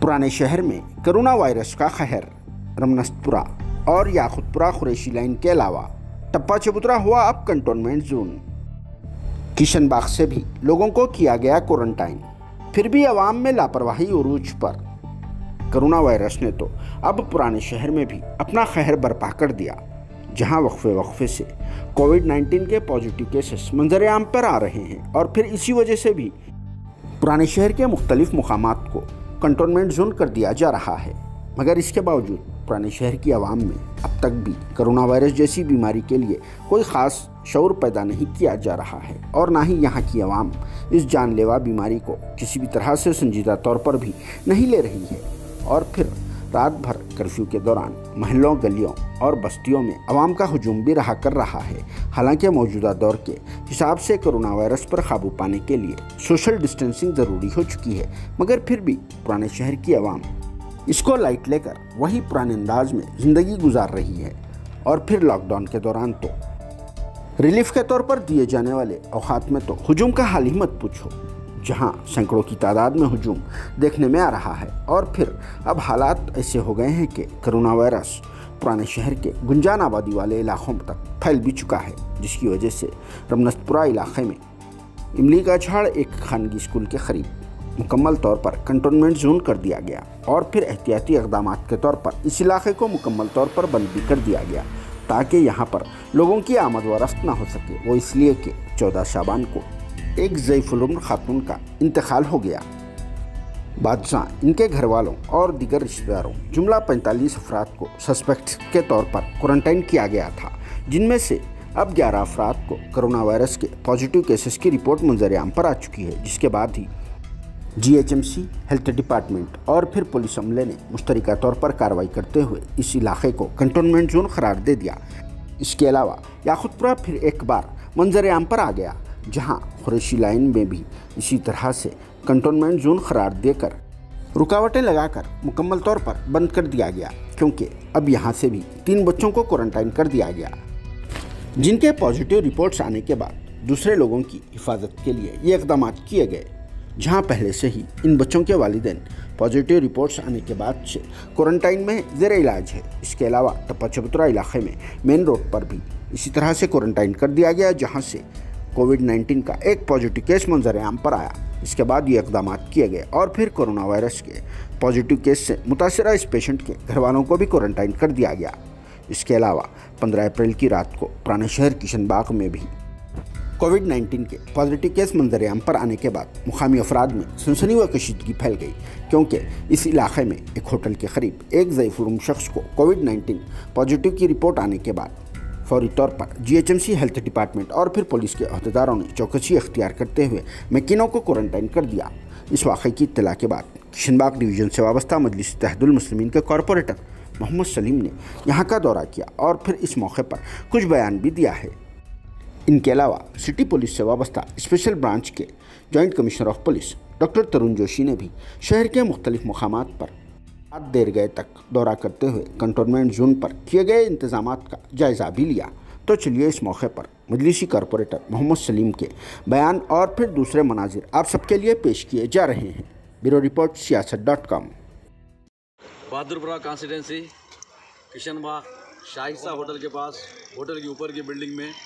पुराने शहर में कोरोना वायरस का कहर। रमनस्तपुरा और याकुतपुरा कुरैशी लाइन के अलावा टप्पा चबूतरा हुआ अब कंटोनमेंट जोन। किशनबाग से भी लोगों को किया गया क्वारंटाइन, फिर भी अवाम में लापरवाही उरूज पर। कोरोना वायरस ने तो अब पुराने शहर में भी अपना कहर बर्पा कर दिया, जहां वक्फे से कोविड-19 के पॉजिटिव केसेस मंजर-ए-आम पर आ रहे हैं और फिर इसी वजह से भी पुराने शहर के मुख्तलिफ मुकामात को कंटोनमेंट जोन कर दिया जा रहा है। मगर इसके बावजूद पुराने शहर की आवाम में अब तक भी कोरोना वायरस जैसी बीमारी के लिए कोई ख़ास शऊर पैदा नहीं किया जा रहा है और ना ही यहाँ की आवाम इस जानलेवा बीमारी को किसी भी तरह से संजीदा तौर पर भी नहीं ले रही है। और फिर रात भर कर्फ्यू के दौरान महलों, गलियों और बस्तियों में आवाम का हुजूम भी रहा कर रहा है। हालांकि मौजूदा दौर के हिसाब से कोरोना वायरस पर काबू पाने के लिए सोशल डिस्टेंसिंग ज़रूरी हो चुकी है, मगर फिर भी पुराने शहर की आवाम इसको लाइट लेकर वही पुराने अंदाज में ज़िंदगी गुजार रही है। और फिर लॉकडाउन के दौरान तो रिलीफ के तौर पर दिए जाने वाले औकात में तो हुजूम का हाल ही मत पूछो, जहां सैकड़ों की तादाद में हुजूम देखने में आ रहा है। और फिर अब हालात ऐसे हो गए हैं कि कोरोना वायरस पुराने शहर के गुंजान आबादी वाले इलाकों तक फैल भी चुका है, जिसकी वजह से रमनस्तपुरा इलाके में इमली का झाड़ एक खानगी स्कूल के करीब मुकम्मल तौर पर कंटोनमेंट जोन कर दिया गया और फिर एहतियाती इक़दाम के तौर पर इस इलाके को मुकम्मल तौर पर बंद भी कर दिया गया, ताकि यहाँ पर लोगों की आमद व रफ्त ना हो सके। वो इसलिए कि 14 शाबान को एक ज़ईफ़ुल उम्र खातून का इंतकाल हो गया। बादशाह इनके घर वालों और दीगर रिश्तेदारों जुमला 45 अफराद को सस्पेक्ट के तौर पर क्वारंटाइन किया गया था, जिनमें से अब 11 अफराद को कोरोना वायरस के पॉजिटिव केसेस की रिपोर्ट मंजर-ए-आम पर आ चुकी है, जिसके बाद ही GHMC, हेल्थ डिपार्टमेंट और फिर पुलिस अमले ने मुश्तरका तौर पर कार्रवाई करते हुए इस इलाके को कंटोनमेंट जोन करार दे दिया। इसके अलावा याकुतपुरा फिर एक बार मंजर-ए-आम पर आ गया, जहां कुरैशी लाइन में भी इसी तरह से कंटोनमेंट जोन करार देकर रुकावटें लगाकर मुकम्मल तौर पर बंद कर दिया गया, क्योंकि अब यहां से भी 3 बच्चों को क्वारंटाइन कर दिया गया, जिनके पॉजिटिव रिपोर्ट्स आने के बाद दूसरे लोगों की हिफाजत के लिए ये इक़दाम किए गए, जहां पहले से ही इन बच्चों के वालिदैन पॉजिटिव रिपोर्ट्स आने के बाद से क्वारंटाइन में ज़ेर इलाज है। इसके अलावा टप्पा चबूतरा इलाके में मेन रोड पर भी इसी तरह से क्वारंटाइन कर दिया गया, जहां से कोविड-19 का एक पॉजिटिव केस मंजर-ए-आम पर आया। इसके बाद ये इक़दाम किए गए और फिर कोरोना वायरस के पॉजिटिव केस से मुतासरा इस पेशेंट के घर वालों को भी क्वारंटाइन कर दिया गया। इसके अलावा 15 अप्रैल की रात को पुराने शहर किशनबाग में भी कोविड-19 के पॉजिटिव केस मंजर-ए-आम पर आने के बाद मुकामी अफराद में सनसनी व कशीदगी फैल गई, क्योंकि इस इलाके में एक होटल के करीब एक ज़ईफ़ुल उम्र शख्स को कोविड-19 पॉजिटिव की रिपोर्ट आने के बाद फौरी तौर पर GHMC, हेल्थ डिपार्टमेंट और फिर पुलिस के अहदेदारों ने चौकसी अख्तियार करते हुए मकीनों को क्वारंटाइन कर दिया। इस वाक़े की इत्तला के बाद किशनबाग डिवीज़न से वाबस्ता मजलिस इत्तेहादुल मुस्लिमीन के कॉरपोरेटर मोहम्मद सलीम ने यहाँ का दौरा किया और फिर इस मौके पर कुछ बयान भी दिया है। इनके अलावा सिटी पुलिस से वाबस्ता स्पेशल ब्रांच के joint commissioner of police doctor Tarun Joshi ने भी शहर के मुख्तलिफ मकामात पर रात देर गए तक दौरा करते हुए कंटोनमेंट जोन पर किए गए इंतजामात का जायज़ा भी लिया। तो चलिए इस मौके पर मजलिसी कॉरपोरेटर मोहम्मद सलीम के बयान और फिर दूसरे मनाजिर आप सबके लिए पेश किए जा रहे हैं। Bureau report siyaasat.com। Bahadurpura constituency Kishanbagh Shaista hotel के पास, होटल के ऊपर की बिल्डिंग में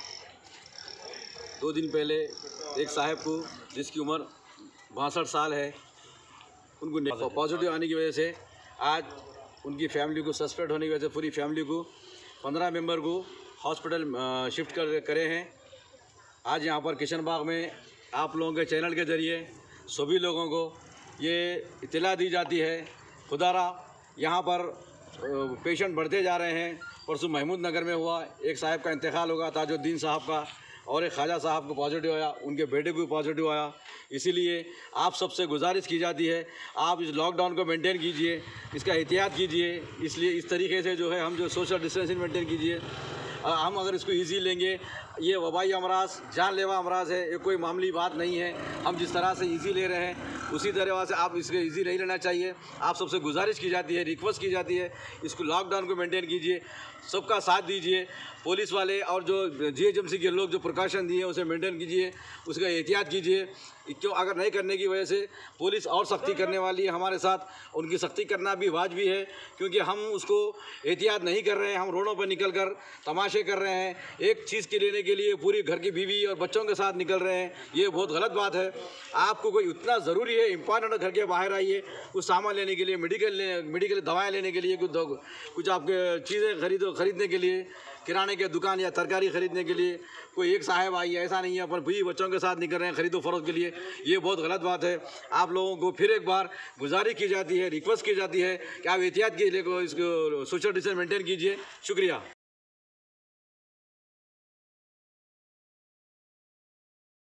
2 दिन पहले एक साहब को, जिसकी उम्र 62 साल है, उनको पॉजिटिव आने की वजह से आज उनकी फैमिली को सस्पेक्ट होने की वजह से पूरी फैमिली को 15 मेंबर को हॉस्पिटल शिफ्ट करे हैं। आज यहाँ पर किशनबाग में आप लोगों के चैनल के ज़रिए सभी लोगों को ये इत्तला दी जाती है। खुदारा यहाँ पर पेशेंट बढ़ते जा रहे हैं। परसों महमूद नगर में हुआ, एक साहब का इंतकाल होगा, ताजुद्दीन साहब का, और एक ख्वाजा साहब को पॉजिटिव आया, उनके बेटे को भी पॉजिटिव आया। इसीलिए आप सबसे गुजारिश की जाती है, आप इस लॉकडाउन को मेंटेन कीजिए, इसका एहतियात कीजिए। इसलिए इस तरीके से जो है हम जो सोशल डिस्टेंसिंग मेंटेन कीजिए। हम अगर इसको ईजी लेंगे, ये वबाई अमराज जानलेवा अमराज है, ये कोई मामूली बात नहीं है। हम जिस तरह से ईजी ले रहे हैं उसी तरह से आप इसके ईजी नहीं लेना चाहिए। आप सबसे गुजारिश की जाती है, रिक्वेस्ट की जाती है, इसको लॉकडाउन को मेंटेन कीजिए, सबका साथ दीजिए। पुलिस वाले और जो जीएचएमसी के लोग जो प्रिकॉशन दिए उसे मेंटेन कीजिए, उसका एहतियात कीजिए। क्यों अगर नहीं करने की वजह से पुलिस और सख्ती करने वाली है हमारे साथ, उनकी सख्ती करना भी वाजिब है, क्योंकि हम उसको एहतियात नहीं कर रहे हैं। हम रोडों पर निकल कर तमाशे कर रहे हैं, एक चीज़ के लेने के लिए पूरी घर की बीवी और बच्चों के साथ निकल रहे हैं, ये बहुत गलत बात है। आपको कोई इतना ज़रूरी है, इंपॉर्टेंट, घर के बाहर आइए, कुछ सामान लेने के लिए, मेडिकल दवाएँ लेने के लिए, कुछ आपके चीज़ें खरीदने के लिए, किराने के दुकान या तरकारी खरीदने के लिए कोई एक साहब आई है, ऐसा नहीं है अपन भी बच्चों के साथ निकल रहे हैं खरीदो फरोख्त के लिए, ये बहुत गलत बात है। आप लोगों को फिर एक बार गुजारिश की जाती है, रिक्वेस्ट की जाती है कि आप एहतियात के लिए इसको सोशल डिस्टेंस मेंटेन कीजिए। शुक्रिया।